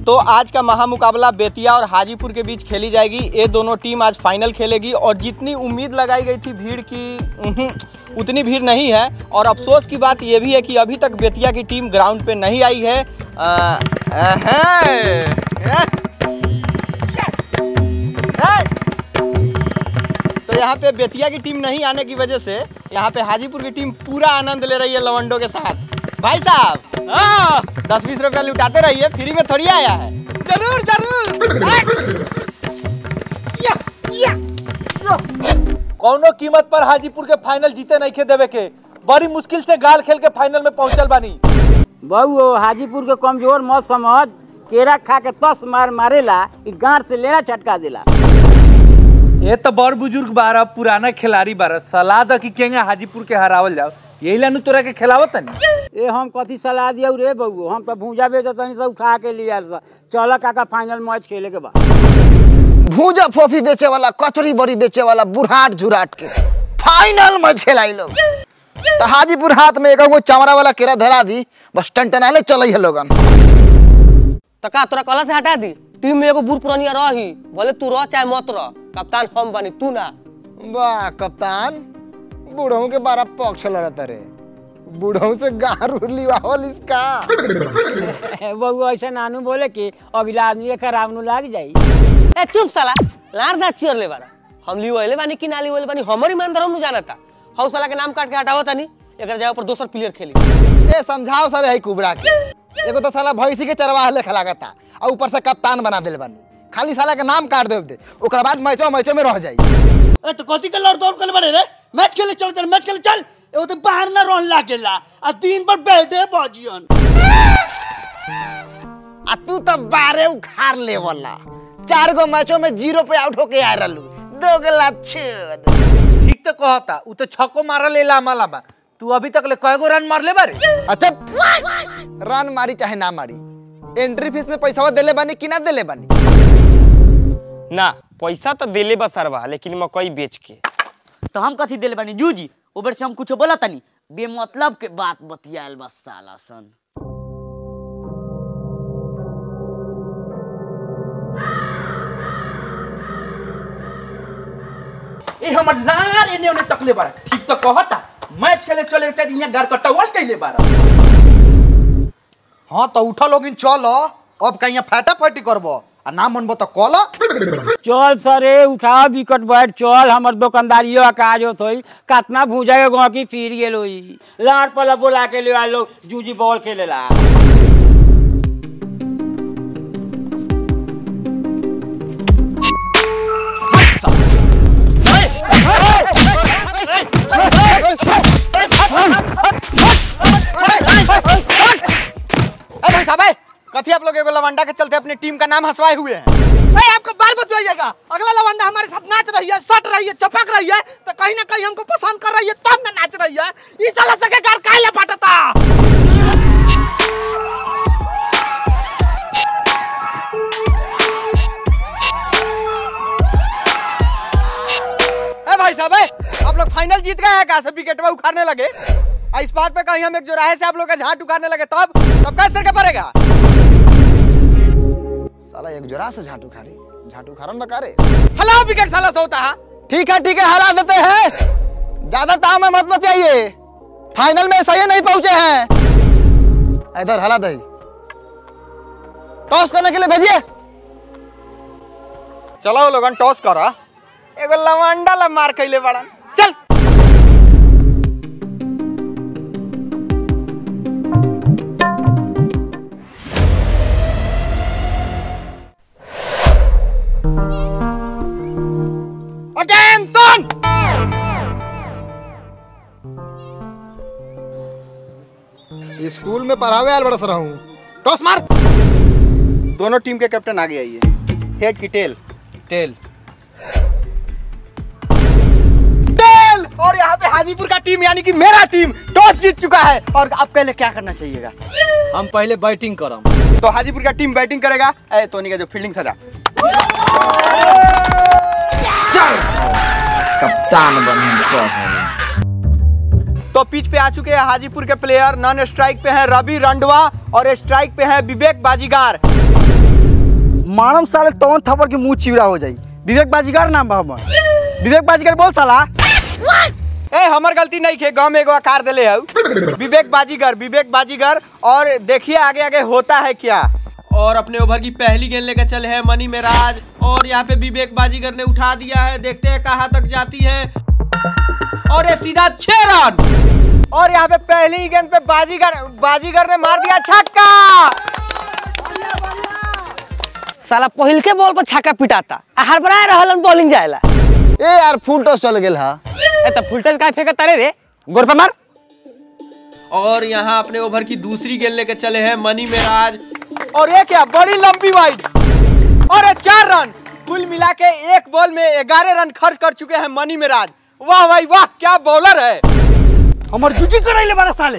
तो आज का महामुकाबला बेतिया और हाजीपुर के बीच खेली जाएगी। ये दोनों टीम आज फाइनल खेलेगी और जितनी उम्मीद लगाई गई थी भीड़ की उतनी भीड़ नहीं है। और अफसोस की बात यह भी है कि अभी तक बेतिया की टीम ग्राउंड पे नहीं आई है। तो यहाँ पे बेतिया की टीम नहीं आने की वजह से यहाँ पे हाजीपुर की टीम पूरा आनंद ले रही है लवंडों के साथ। भाई साहब 10-20 रुपया लुटाते रहिए, फ्री में थोड़ी आया है। जरूर जरूर। कौनो कीमत पर हाजीपुर के फाइनल जीते नहीं खे देवे के, बड़ी मुश्किल से गाल खेल के फाइनल में पहुंचल बानी। बहु हाजीपुर के कमजोर मत समझ, केरा खा के तस मार मारेला, गांठ से लेना छटका देला। ये तो बड़ बुजुर्ग बारह, पुराना खिलाड़ी बारह, सलाह द कि केंगे हाजीपुर के हरावल जाओ, यही लानू तोरा के खिलावत नहीं। ए हम कथी सलाह दिया रे बबू, हम तो भूजा बेचतनी तो उठा के लिया। चल काका फाइनल मैच खेले के बाद। भूजा फोफी बेचे वाला, कचरी बड़ी बेचे वाला, बुढ़ाट झुराट के फाइनल मैच खेलाई लोग। तो हाजीपुर हाथ में एक चमड़ा वाला केरा धरा दी, बस टनटनाले चल है लोगन। तो का तोरा कला से हटा दी, टीम में एगो बूढ़ पुरानिया रही, भले तू रह चाहे मत रह, कप्तान हम बनी तू ना। वाह कप्तान, बूढ़ों के 12 पक्ष लड़ता रे, बूढ़ों से गार लिवावल इसका। बबू ऐसा नानू बोले कि अगला आदमी खराब न लग जाई। ए चुप साला, लार ना चियर ले बारा, हम लिवले बानी कि ना लिवले बानी हमर ईमानदार हम जानता। हौ साला के नाम काट के हटावो तनी, एकर जगह पर दूसर प्लेयर खेली। ए समझाओ सर है कुबरा के, एगो तो साला भैंसी के चरवाह लेखा लागता और ऊपर से कप्तान बना देले बानी, खाली साला के नाम काट दे, ओकर बाद मैचो में रह जाई। ए तो कथी के लड़ दौड़ कर बारे रे, मैच खेले चल, मैच खेले चल। एगो तो बाहर ना रहन लागेला आ दिन भर बैठे बजियन। आ तू तो 12 उखाड़ ले वाला, 4 गो मैचों में 0 पे आउट होके आ रहलू, 2 गो छेद। ठीक तो कहता, उ तो छक्को मार ले लामा लामा, तू अभी तक ले कएगो रन मार ले बारे? अच्छा रन मारी चाहे ना मारी, एंट्री फीस में पैसा देले बानी कि ना देले बानी? ना पैसा तो दिले बा सरवा, लेकिन मकई बेच के। तो हम कथी दिले बानी जूजी, ओबर से हम कुछ बोला तनी, बेमतलब के बात बतियाल बस साला सन। ए हमर लार एने ओने तकले बारा, ठीक तो कहता, मैच खेले चले चाहिए यहां गार कटवल कइले बारा। हां तो उठा लोगिन चलो, अब कहीं फाटा फाटी करबो आ ना मनबो तो कल। चल सरे उठा विकट बैठ चल, हमर दुकानदारियो काज होत होई, कितना भूजा के गांव की फिर गेल होई। लार पला बोला के ले लोग जूजी बॉल खेलेला। भाई साहब कथी आप लोग एगो लवंडा के चलते अपनी टीम का नाम हंसवाए हुए हैं? भाई आपका बाल बचवाइएगा, अगला लवंडा हमारे साथ नाच रही है, सट रही है, चपक रही है, तो कहीं ना कहीं हमको पसंद कर रही है तब ना नाच रही है। इस साला सके गार काहे फटता। ए भाई साहब आप लोग फाइनल जीत गए हैं, कैसे विकेटवा उखाड़ने लगे? इस बात पे कहीं हम एक जोराहे से आप लोग का झाट उखाड़ने लगे तब कैसे के पड़ेगा? साला एक जोरा से झाटू खारन बकारे। हलाओ विकेट साला से होता है। ठीक है हला देते हैं, ज्यादा ताव में मत बतियाइए, फाइनल में सही नहीं पहुंचे हैं। इधर हला दे, टॉस करने के लिए भेजिए। चलो लोगन टॉस करा, एगो लवंडा ला मार कइले बड़न, चल। अटेंशन, स्कूल में पढ़ावे आल बड़ा सर हूँ, टॉस मार। दोनों टीम के कैप्टन आगे आइए, हेड की टेल। और यहाँ पे हाजीपुर का टीम यानी कि मेरा टीम टॉस जीत चुका है। और अब पहले क्या करना चाहिएगा? हम पहले बैटिंग करम। तो हाजीपुर का टीम बैटिंग करेगा। टोनी का जो फील्डिंग सजा, कप्तान बन। तो पिच पे आ चुके हैं हाजीपुर के प्लेयर। नॉन स्ट्राइक पे हैं रवि रंडवा और स्ट्राइक पे हैं विवेक बाजीगार। मानम साले तौन थप्पड़ के मुंह चिवड़ा हो जाई। विवेक बाजीगर नाम बा हमर। विवेक बाजीगर बोल साला। ए हमर गलती नहीं खे, गाँव में एगो आकार दिले है विवेक बाजीगर। और देखिए आगे आगे होता है क्या। और अपने ओवर की पहली गेंद लेकर चले हैं मनी मेराज और यहाँ पे विवेक बाजीगर ने उठा दिया है। देखते हैं कहाँ तक जाती है और ये सीधा 6 रन। और यहाँ पे पहली ही गेंद पे बाजीगर ने मार दिया छक्का। साला पहिल के बॉल पर छक्का पिटाता हर बड़ा रहलन बॉलिंग जाएला। ए यार फुल टॉस चल गेल हा। ए त फुल टॉस काहे फेंकत तारे रे गोर पे मार। और यहाँ अपने ओवर की दूसरी गेंद लेकर चले हैं मनी मेराज और ये क्या बड़ी लंबी वाइड और 4 रन। कुल मिला के एक बॉल में 11 रन खर्च कर चुके हैं मनी मेराज। वाह भाई वाह, क्या बॉलर है। हमर जूजी कराइले बारा साले।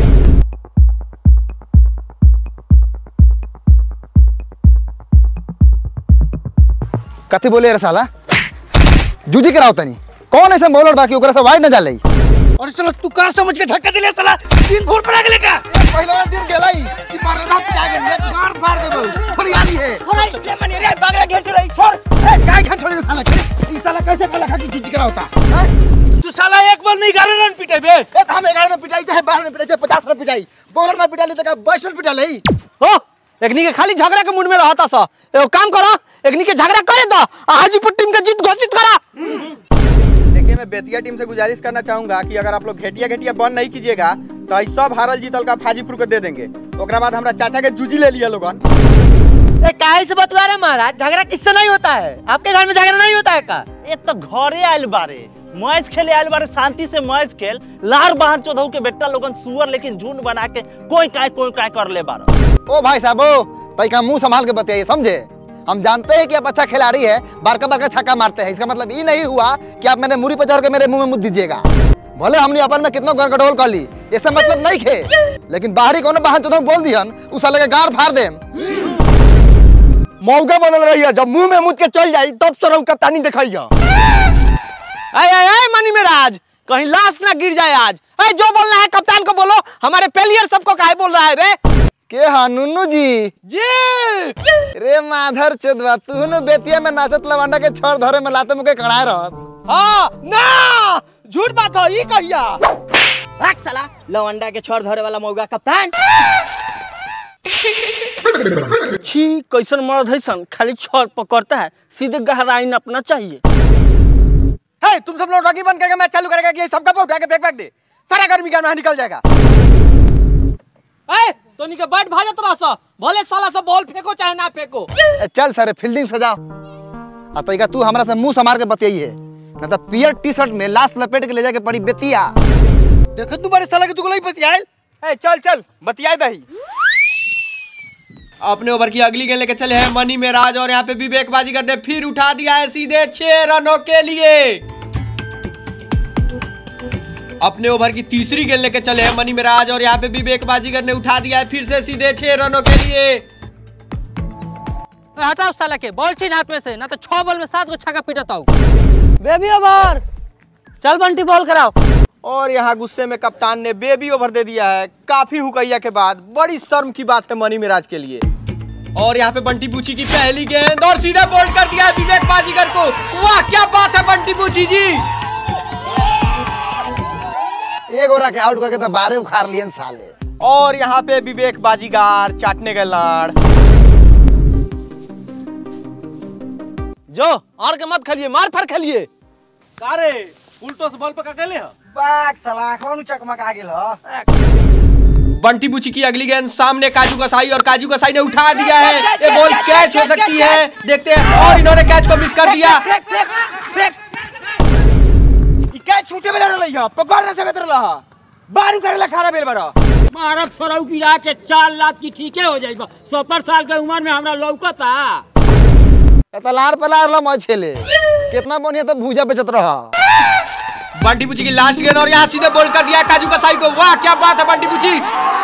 कथी बोले रे साला? जूजी कराओ तनी। कौन ऐसा बॉलर बाकी ओकरा से वाइड न जाले? और साला तू का समझ के धक्का दिले साला? 3 फुट पर गेले का? पहले वाला दिन गेलाई कि मारदा पिटा गेल एक गार फाड़ देबो। फरियाली है। ले मनी रे बागरा घेर चलाई छोड़। ए काय खा छोड़े साला के? ई साला कैसे कला खा की जूजी करावता? तू साला एक बार नहीं 11 रन पिटेबे। ए त हम 11 में पिटाई चाहे 12 में पिटाई चाहे 50 में पिटाई। बॉलर में पिटा ली त का 22 में पिटा लई। हो एकनी के खाली झगड़ा के मूड में रहता सा। एगो काम करो एकनी के झगड़ा करे दो हाजीपुर टीम के जीत घोषित करा। देखिए मैं बेतिया टीम से गुजारिश करना चाहूंगा कि अगर आप लोग घेटिया बंद नहीं कीजिएगा तो इस सब हारल जीतल का हाजीपुर को दे देंगे। ओकरा बाद हमारा चाचा के जूजी ले लिया लोगन। काहे से बतवा रहे महाराज, झगड़ा किससे नहीं होता है? आपके घर में झगड़ा नहीं होता है का? एक तो घरे आयल बारे मैच खेले आयल बारे, शांति से मैच खेल। लार बहन चौधऊ के बेटा लोगन सुअर लेकिन झुंड बना के कोई काय कर ले बारा। ओ भाई साहब ओ भाई का मुंह संभाल के बताइए, समझे? हम जानते हैं कि आप अच्छा खिलाड़ी है, बारका छक्का मारते हैं। इसका मतलब ये नहीं हुआ कि आप मैंने मुड़ी पर चढ़ के मेरे मुंह में मुद्द दीजिएगा। भले हमने अपन में कितना गंडगोल कर ली, इसका मतलब नहीं खे, लेकिन बाहरी कोनो बहन चौधरी बोल दिहन उ साले के गार फाड़ देम। मौका बनल रही है, जब मुंह में मुद्द के चल जाई तब सरौ का तानी दिखाइया। ए मनी मेराज कहीं लाश ना गिर जाए आज। ए जो बोलना है कप्तान को बोलो, हमारे प्लेयर सबको काहे बोल रहा है रे? के हा नुन्नू जी रे माधर चोदवा तू न बेतिया में नाचत लवंडा के छड़ धरे में लाते मुके कड़ाए रहस। हां ना झूठ बात हो ई कहिया। भाग साला लवंडा के छोड़ धरे वाला मौगा कप्तान। छी कैसन मर्द है सन, खाली छड़ पकड़ता है, सीधे गहराई नापना चाहिए। हे तुम सब लोग रगी बंद करके मैच चालू करेगा कि ये सबका उठा के फेंक दे, सारा गर्मी का बाहर निकल जाएगा। ए तोनी के बैट भाजत रहस, भले साला से बॉल फेंको चाहे ना फेंको। चल सारे फील्डिंग सजाओ। आ तइका तू हमरा से मुंह समार के बतियाई है, ना तो पियर टी-शर्ट में लाश लपेट के ले जाके पड़ी बेतिया। देखत तू बड़े साला के दुगलई बतियाइल। ए चल बतियाई दही। अपने ओवर की अगली गेंद लेके चले हैं मनी मेराज और यहाँ पे विवेक बाजीगर ने फिर उठा दिया है सीधे 6 रनों के लिए। अपने ओवर की तीसरी गेंद लेके चले हैं मनी मेराज और यहाँ पे विवेक बाजीगर ने उठा दिया है फिर से सीधे 6 रनों के लिए। हटाओ साला के बॉल छीन हाथ में से, ना तो 6 बॉल में 7 को छक्का पीटता हूँ। बेबी ओवर चल बंटी बॉल कराओ। और यहाँ गुस्से में कप्तान ने बेबी ओवर दे दिया है काफी हुकैया के बाद। बड़ी शर्म की बात है मनी मेराज के लिए। और यहाँ पे बंटी बूची की पहली गेंद और सीधा बोल्ड कर दिया है विवेक बाजीगर को। वाह क्या बात है बंटी बूची जी। एक ओवर के आउट करके तो 12 उखाड़ लिए साले। और यहाँ पे विवेक बाजीगर चाटने का लाड़। जो और के मत खेलिए, मार फाड़ खेलिए। कारे उल्टो से बॉल पे का केले ह? बाग साला कौन चकमक आ गेल ह? बंटी बूची की अगली गेंद सामने काजू कसाई और काजू कसाई ने उठा दिया है। ये बॉल कैच हो सकती है, देखते हैं। और इन्होंने कैच को मिस कर दिया। कैच छूटे बेला रहलैया, पकड़ ना सकत रहला। बारू करेला खारा बेल बारा। मारब छोराऊ की राह के 4 लाख की ठीके हो जाइबा। 70 साल के उम्र में हमरा लौकता। त लाड़ पलार ला मैच खेले कितना बढ़िया तो भूजा बेचत रहा। बंटी बूची की लास्ट गेंद और यहाँ सीधे बोल कर दिया काजू कसाई को। वाह क्या बात है बंटी बूची।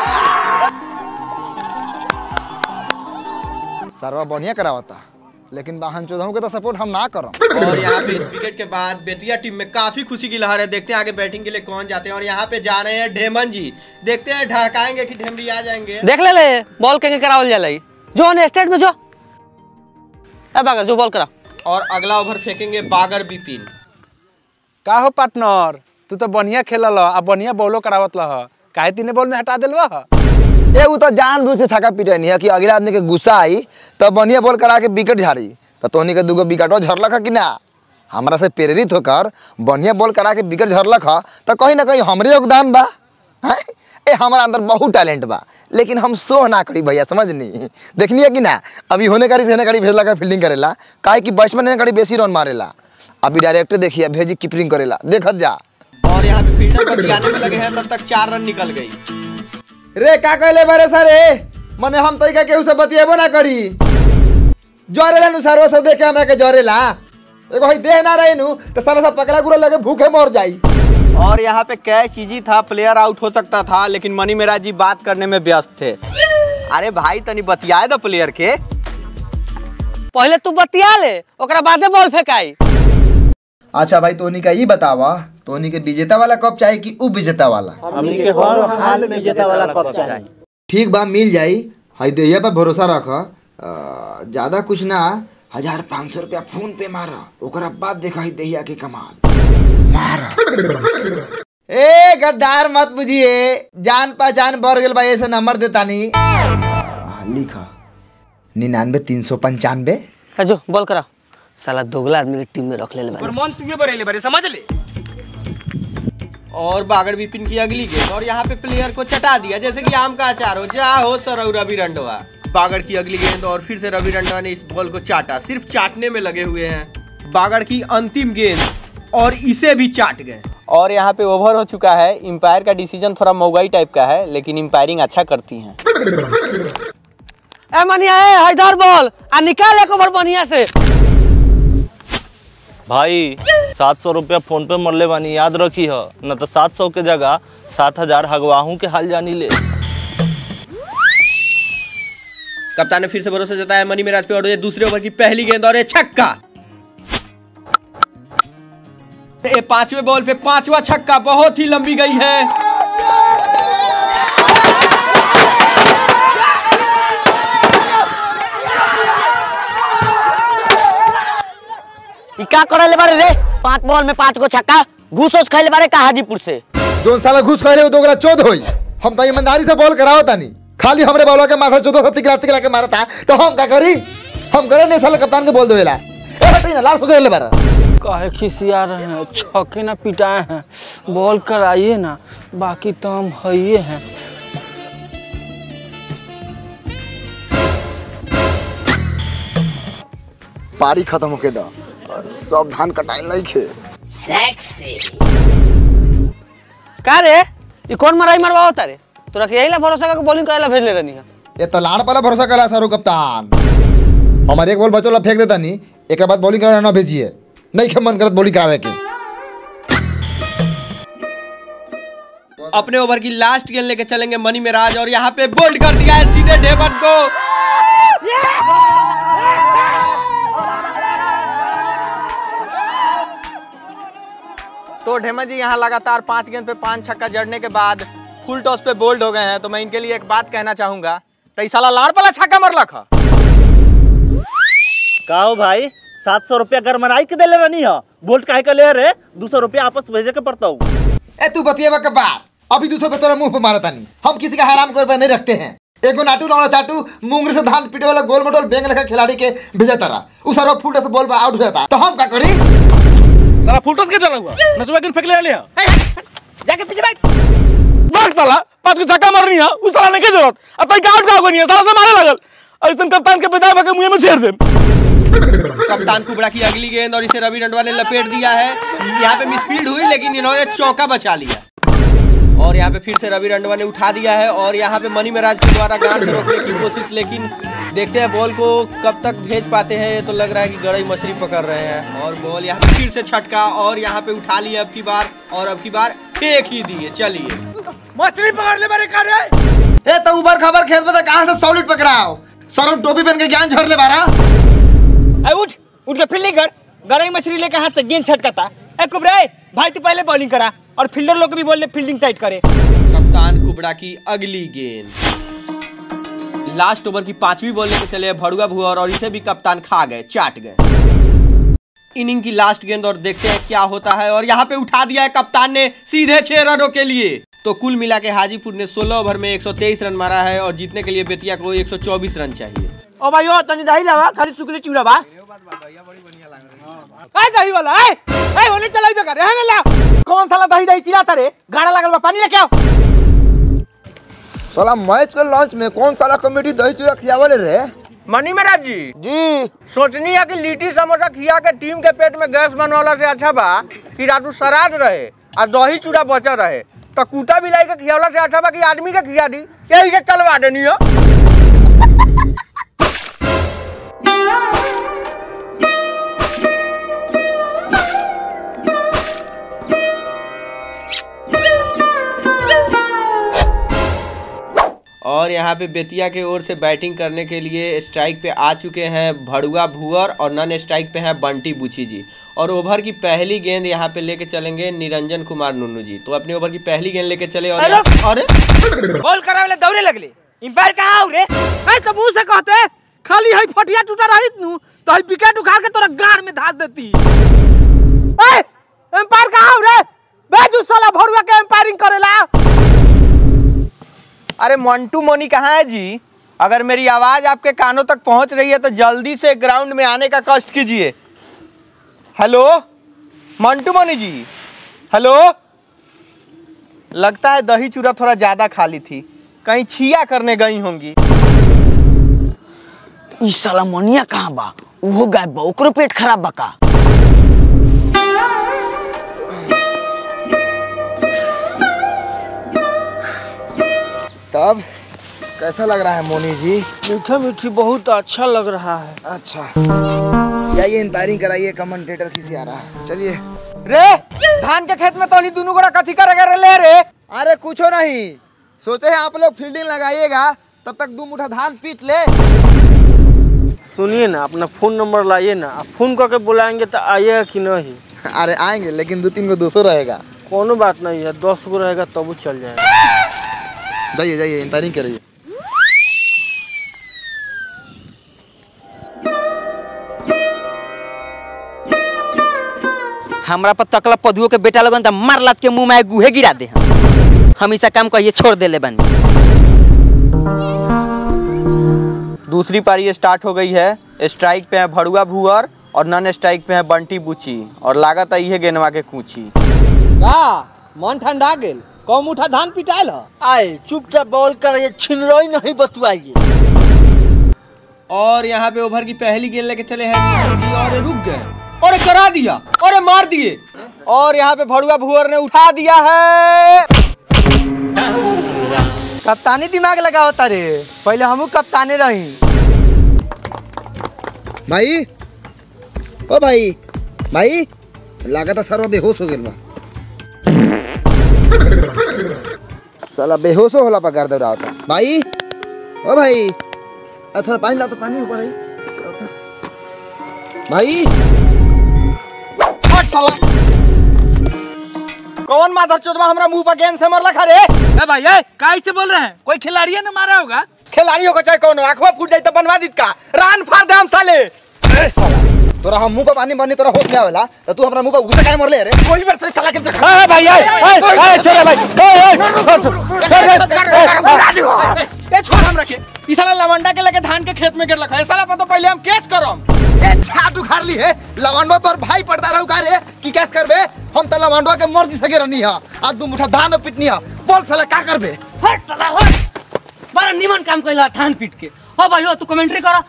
सरवा बढ़िया करावता, लेकिन वाहन चौधरी के तो सपोर्ट हम ना करम। और यहाँ पे इस विकेट के बाद बेतिया टीम में काफी खुशी की लहर है। देखते हैं आगे बैटिंग के लिए कौन जाते हैं। और यहाँ पे जा रहे हैं ढेमन जी। देखते हैं ढकाएंगे कि ढेमरी आ जाएंगे। देख ले बॉल के करावल जाला जो स्टेट में जो ए बागर जो बॉल करा। और अगला ओवर फेंकेंगे बागर बिपिन। का हो पार्टनर, तू तो बढ़िया खेलल आ बढ़िया बॉलो करावत लह, काहे तीने बॉल में हटा देलवा? ए उ तो जानबूझ के छक्का पीटनी है कि अगला आदमी के गुस्सा आई तो बढ़िया बॉल करा के विकेट झाड़ी, तो तोहनी के दूगो विकेटो झरलक है कि ना? हमरा से प्रेरित होकर बढ़िया बॉल करा के विकेट झरलक है तो कहीं ना कहीं हमरे योगदान बा। हैं? ए हमारा अंदर बहुत टैलेंट बा, लेकिन हम सो ना करी भैया, समझनी? देखनी है कि ना? अभी होने करी से करी भेजला का फील्डिंग करेला, काहे कि बैट्समैन ने करी बेसी रन मारेला। अभी डायरेक्टर देखिए भेजी कीपिंग करेला, देखत जा। और यहाँ पे फील्डर बतियाने में लगे हैं, तब तक 4 रन निकल गई। रे का कहले बारे सारे, मने हम तई का केहू से बतिएबो ना करी। जरेला नु सारो से देखे हमरा के जरेला, एगो हई देह ना रही नु तो साला सा पकड़ा गुरा लगे भूखे मर जाई। और यहाँ पे कैच इजी था, प्लेयर आउट हो सकता था, लेकिन मनी मेराज जी बात करने में व्यस्त थे। अरे भाई तनी बतियाए दो प्लेयर के। पहले तू बतिया ले, ओकरा बादे बॉल फेंकाई। अच्छा भाई तोनी का ये बतावा, तोनी के विजेता वाला कप चाहिए कि उप विजेता वाला? हमनी के हर हाल में विजेता वाला कप चाहिए। ठीक बा, मिल जाई। हई देहिया पर भरोसा रख, ज्यादा कुछ ना, 1500 रुपया फोन पे मारा, ओकरा बाद देखा ही देहिया के कमाल मारा। ए गद्दार मत बुझिए, जान पहचान बढ़ गेल भाई, ऐसे नंबर देता नहीं। लिखा 99 395। जो बॉल करा, साला दोगला आदमी के टीम में रख ले बारे। मन तुझे बरेले बारे, समझ ले। और बागर बिपिन की अगली गेंद, और यहाँ पे प्लेयर को चटा दिया जैसे कि आम का अचार हो। जा हो सर रवि रंडवा। बागर की अगली गेंद, और फिर से रवि रंडवा ने इस बॉल को चाटा, सिर्फ चाटने में लगे हुए हैं। बागर की अंतिम गेंद, और इसे भी चाट गए। और यहाँ पे ओवर हो चुका है। एम्पायर का डिसीजन थोड़ा मौगाई टाइप का है, लेकिन एम्पायरिंग अच्छा करती हैं। ए मनिया ए हैदर बॉल आ निकाल एक ओवर बढ़िया से। भाई 700 रुपया फोन पे मरले बानी, याद रखी है, न तो 700 के जगह 7000 हगवाहू के हाल जानी ले। कप्तान ने फिर से भरोसा जताया मनी मेराज पे, और ये दूसरे ओवर की पहली गेंद, और ये छक्का। ये 5वें बॉल पे 5वां छक्का, बहुत ही लंबी गई है। क्या करे बारे रे? 5 बॉल में 5 गो छक्का, घूस खाइले बारे का हाजीपुर से। जो साला घुस खा ले दोगला चोद होई। हम तो ईमानदारी से बॉल कराओ तानी, खाली हमरे बॉलवा के माथा चोदो तिकला के मारा था, तो हम का करी? हम करे नहीं, साला कप्तान के बोल देवेला। ए हटई ना, लाल सो ले बारा। काहे खिसिया रहे हैं, छक्के ना पिटाए हैं, बॉल कराइए ना, बाकी तो हम हइए हैं। पारी खत्म होके दा, सब धान कटाई लइखे। सेक्सी। का रे ई कौन मराई मरवा होता रे? तोरा के यही ला भरोसा का बॉलिंग करेला भेज ले रहनी है। ये तो लाड़ पाला भरोसा कला सारू कप्तान। हमारे एक बॉल बचोला फेंक देता नहीं, एक बाद बॉलिंग कराना ना भेजिए, नहीं के मन करत बॉलिंग करावे के। अपने ओवर की लास्ट गेंद लेके चलेंगे मनी मेराज, और यहाँ पे बोल्ड कर दिया है सीधे डेवन को। तो ढेमन जी यहाँ लगातार 5 गेंद पे 5 छक्का जड़ने के बाद फुल टॉस पे बोल्ड हो गए हैं। तो मैं इनके लिए एक बात कहना चाहूंगा, तो इस साला लाड़ पला छक्का मरला खा। कहो भाई 700 रुपया घर मनाई के देले रहनी है, बोल्ट काहे का ले रे? 200 रुपया आपस भेजे के पड़ता हूँ। ए तू बतिएबा के बार, अभी 200 पे तोरा मुंह पे मारा तानी। हम किसी का हराम कर पे नहीं रखते हैं। एगो नाटू लौड़ा चाटू मुंगरी से धान पीटे वाला गोल मटोल बेंग लगा खिलाड़ी के भेजा तारा, उ सारा फुल टॉस बॉल पे आउट हो जाता, तो हम का करी? साला फुल टॉस के डाला हुआ, नचवा के फेंक ले जाके पीछे बैठ। भाग साला, 5 को छक्का मारनी है, उस साला ने के जरूरत? अब तक आउट का होगा नहीं है, साला से मारे लगल। ऐसन कप्तान के पिता के मुंह में छेड़ दे। कप्तान कुबड़ा की अगली गेंद, और इसे रवि रंडवा ने लपेट दिया है। यहाँ पे मिसफील्ड हुई, लेकिन इन्होंने चौका बचा लिया। और यहाँ पे फिर से रवि रंडवा ने उठा दिया है, और यहाँ पे मनी मेराज के द्वारा गांड से रोकने की कोशिश, लेकिन देखते हैं बॉल को कब तक भेज पाते हैं। ये तो लग रहा है कि गड़ई मछली पकड़ रहे हैं। और बॉल यहाँ पे फिर से छटका, और यहाँ पे उठा लिया अब की बार, और अब की बार फेंक ही दिए। चलिए मछली पकड़ ले बारे का रे। ए तो उबर खबर खेत में कहां से सॉलिड पकड़ाओ, सर टोपी पहन के ज्ञान झड़ ले बारा। उठ के फील्डिंग कर, गरई मछली लेके हाथ से गेंद छटकाता। ए कुबरा भाई तू पहले बॉलिंग करा, और फील्डर लोग भी बोल ले फील्डिंग टाइट करे। कप्तान कुबड़ा की अगली गेंद, लास्ट ओवर की 5वीं बॉल लेके चले भड़ुआ भुअर और इसे भी कप्तान खा गए, चाट गए। इनिंग की लास्ट गेंद और देखते हैं क्या होता है। और यहाँ पे उठा दिया है कप्तान ने सीधे 6 रनों के लिए। तो कुल मिला के हाजीपुर ने 16 ओवर में 123 रन मारा है और जीतने के लिए बेतिया को 124 रन चाहिए। ओ भाई ओ तनी दही लावा, खाली सुकली चिवड़ा बा। काय दही वाला है? ए ओने चलाई बे करे है ला। कौन साला दही दही चिल्लाता रे? गाड़ा लागल बा, पानी लेके आओ। साला मैच के लंच में कौन साला कमेटी दही चूड़ा खियावले रे? मनी महाराज जी सोचनी है कि लिट्टी समोसा खिया के टीम के पेट में गैस बनवाला से अच्छा बा कि रातू श्राद्ध रहे और दही चूड़ा बचा रहे। तो कुत्ता बिलाई के खियावला से अच्छा बा कि आदमी के खिया दी, यही से चलवा देनी हो। और यहाँ पे बेतिया के ओर से बैटिंग करने के लिए स्ट्राइक पे आ चुके हैं भड़ुआ भुअर और नन स्ट्राइक पे हैं बंटी बुची जी। और ओवर की पहली गेंद यहाँ पे लेके चलेंगे निरंजन कुमार नुन्नू जी। तो अपनी ओवर की पहली गेंद लेके चले और अरे बॉल करावे दौड़े लगले। अंपायर कहां हो रे? ए तो मुंह से कहते खाली हई फटिया टूटा रहित नु तो हई विकेट उखाड़ के तोरा गाड़ में धास देती। ए अंपायर कहां हो रे? बेजू साला भड़ुआ के अंपायरिंग करेला। अरे मंटू मोनी कहाँ है जी? अगर मेरी आवाज आपके कानों तक पहुंच रही है तो जल्दी से ग्राउंड में आने का कष्ट कीजिए। Hello Mantu Moni ji, hello. लगता है दही चूड़ा थोड़ा ज्यादा खाली थी, कहीं छिया करने गई होंगी। ई साला मनिया कहाँ बा? वो गायब बा, ओकरो पेट खराब बा का? तब कैसा लग रहा है मोनी जी? मीठा मीठी बहुत अच्छा लग रहा है। अच्छा जाइए इंपायरिंग कराइए, कमेंटेटर किसी आ रहा है। चलिए रे धान के खेत में तो नहीं दोनों गोड़ा कथी करेगा ले रे? अरे कुछ नहीं, सोचे हैं आप लोग फील्डिंग लगाइएगा, तब तक 2 मुठा धान पीट ले। सुनिए ना, अपना फोन नंबर लाइए ना, आप फोन करके बुलाएंगे तो आइएगा कि नहीं? अरे आएंगे, लेकिन 2-3 को 200 रहेगा। कोनो बात नहीं है, 10 को रहेगा तब वो चल जाएगा। जाइए जाइए इंपायरिंग करिए। हमरा पर तकला पधुओ के बेटा लगन त मार लात के मुंह में गुहे गिरा दे। हम ऐसा काम कहिए छोड़ दे ले बनी। दूसरी पारी स्टार्ट हो गई है। स्ट्राइक पे है भड़ुआ भुअर और नन स्ट्राइक पे है बंटी बुची और लागत है गेंदवा के कूची। मन ठंडा गेल, कम उठा धान पिटाइल ह। आए चुपचाप बॉल कराइए, छिनरोई नहीं बतुआइए। और यहाँ पे ओवर की पहली गेंद लेके चले हैं और रुक गए और करा दिया और मार दिए। और यहाँ पे भड़ुआ भुअर ने उठा दिया है। कप्तानी दिमाग लगा होता रे, पहले हमू कप्ताने रही। भाई ओ भाई भाई लागत सर्व बेहोश हो गेल बा। साला बेहोश होला पर गर्द रहा होता। भाई ओ भाई थोड़ा पानी ला तो, पानी ऊपर है भाई। हट साला, कौन माधर चोदवा हमरा मुंह पर गेंद से मरला खा रे? ए भाई ए काहे से बोल रहे हैं? कोई खिलाड़ी ने मारा होगा? खिलाड़ियों को चाहे कौन आंखवा फूट जाए तो बनवा दीत का रान फाड़ दे हम साले। ए साला तोरा हम मुंह पर पानी मारनी तोरा होश में आवेला तो तू हमरा मुंह पर गुस्सा काहे मरले रे? कोई बार से साला के ए भाई ए छोड़ भाई ए छोड़ हम रखे। ई साला लवंडा के लेके धान के खेत में गिर रखा है साला, पता पहले हम केस करम। ए छाट उखाड़ ली है लवंडो तोर भाई पड़ता रहू का रे की कैस करबे? हम त लवंडो के मर्जी से गिरनी है आ 2 मुठा धान पिटनी है। बोल साला का करबे? हट साला हट, बड़ा निमन काम कइला धान पीट के। हो भाई हो, तू कमेंट्री करा।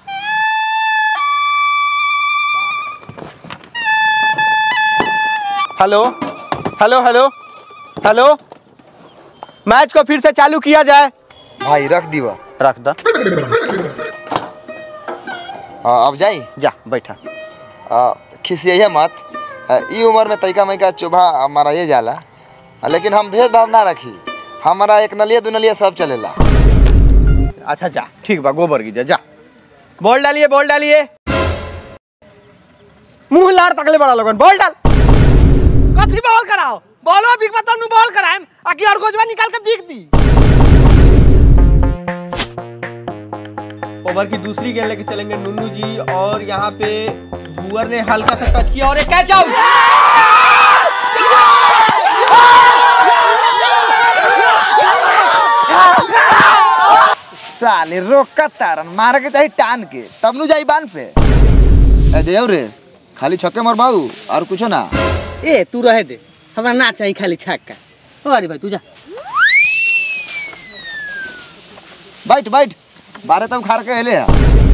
Hello hello hello hello, match को फिर से चालू किया जाए। भाई रख दीवा, रख दा। अब जाई जा बैठा। खिसिया मत, ई उम्र में तैका मैका चोभा हमारा ये जाला, लेकिन हम भेदभाव ना रखी। हमारा एक नलिया 2 नलिया सब चलेला। अच्छा जा ठीक बा, गोबर की जा। बॉल डालिए बॉल डालिए, मुंह लार तकले बड़ा लगन, बॉल डाल। कथी बॉल कराओ? बॉलो बिक बता नु बॉल कराएम आकि और गोजवा निकाल के बिक दी। ओवर की दूसरी गेंद लेके चलेंगे नुन्नू जी, और यहाँ पे भुवर ने हल्का सा टच किया और एक कैच आउट। साले रोका तारन मारे के चाहिए टान के तब नु जाई बान पे। ए देव रे खाली छक्के मार बाबू और कुछ ना। ए तू रहे दे, हमरा ना चाहिए खाली छक्का। अरे भाई तू जा बैठ बैठ बारे तब खार के हेले है।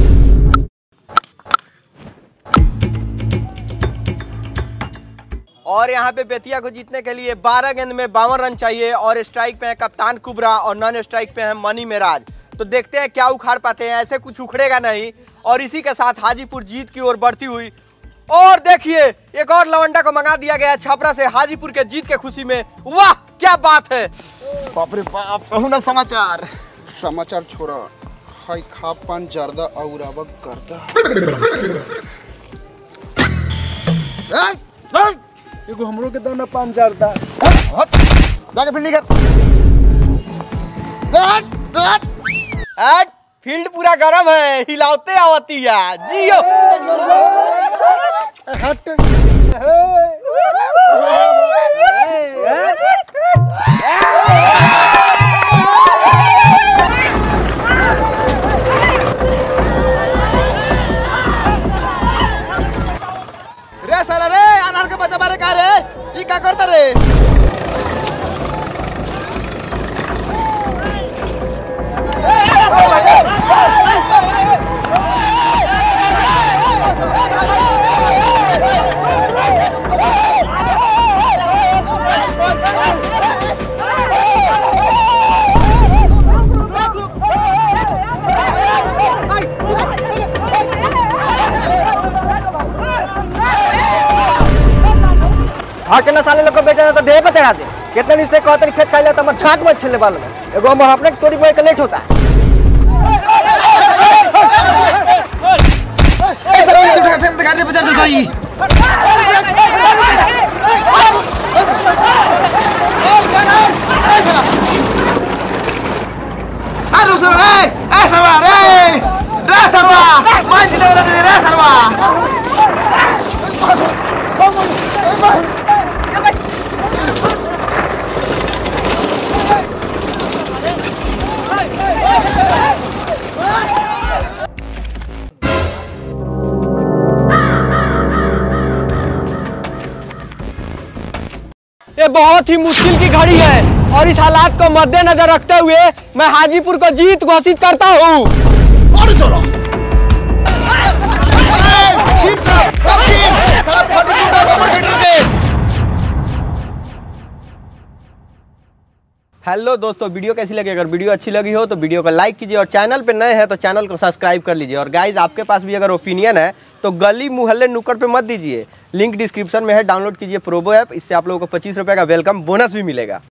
और यहाँ पे बेतिया को जीतने के लिए 12 गेंद में 52 रन चाहिए और स्ट्राइक पे है कप्तान कुबरा और नॉन स्ट्राइक पे है मनी मेराज। तो देखते हैं क्या उखाड़ पाते हैं, ऐसे कुछ उखड़ेगा नहीं। और इसी के साथ हाजीपुर जीत की ओर बढ़ती हुई, और देखिए एक और लवंडा को मंगा दिया गया है छपरा से हाजीपुर के जीत के खुशी में। वाह क्या बात है। बाप रे बाप कहू ना समाचार। समाचार छोड़ा, हाय खा पान जर्दा और अब करदा एगो हमरो के दाना पान जर्दा जाके फील्डिंग कर। फील्ड पूरा गर्म है, हिलाते आवती है जियो। हट रे साला रे अनार के बच्चा मारे का रे ई का करता रे। के ना साले लोग को बेटे तो देह पे चढ़ा दे। कितने दिन से कहते खेत खाई तो छाट मत खेलने वालों में एगो हम अपने तोड़ी बोए के लेट होता है। ये बहुत ही मुश्किल की घड़ी है और इस हालात को मद्देनजर रखते हुए मैं हाजीपुर को जीत घोषित करता हूँ। हेलो दोस्तों, वीडियो कैसी लगी? अगर वीडियो अच्छी लगी हो तो वीडियो को लाइक कीजिए और चैनल पे नए हैं तो चैनल को सब्सक्राइब कर लीजिए। और गाइज आपके पास भी अगर ओपिनियन है तो गली मुहल्ले नुक्कड़ पे मत दीजिए, लिंक डिस्क्रिप्शन में है, डाउनलोड कीजिए प्रोबो ऐप। इससे आप लोगों को 25 रुपये का वेलकम बोनस भी मिलेगा।